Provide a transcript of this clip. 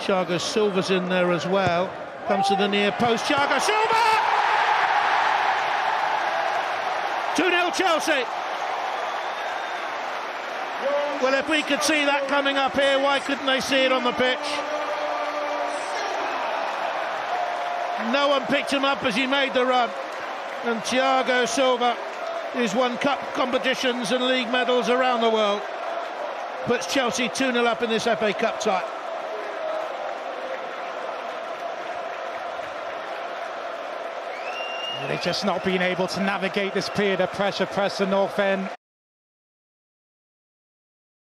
Thiago Silva's in there as well. Comes to the near post. Thiago Silva! 2-0 Chelsea. Well, if we could see that coming up here, why couldn't they see it on the pitch? No one picked him up as he made the run. And Thiago Silva, who's won cup competitions and league medals around the world, puts Chelsea 2-0 up in this FA Cup tie. They've just not been able to navigate this period of pressure. Preston North End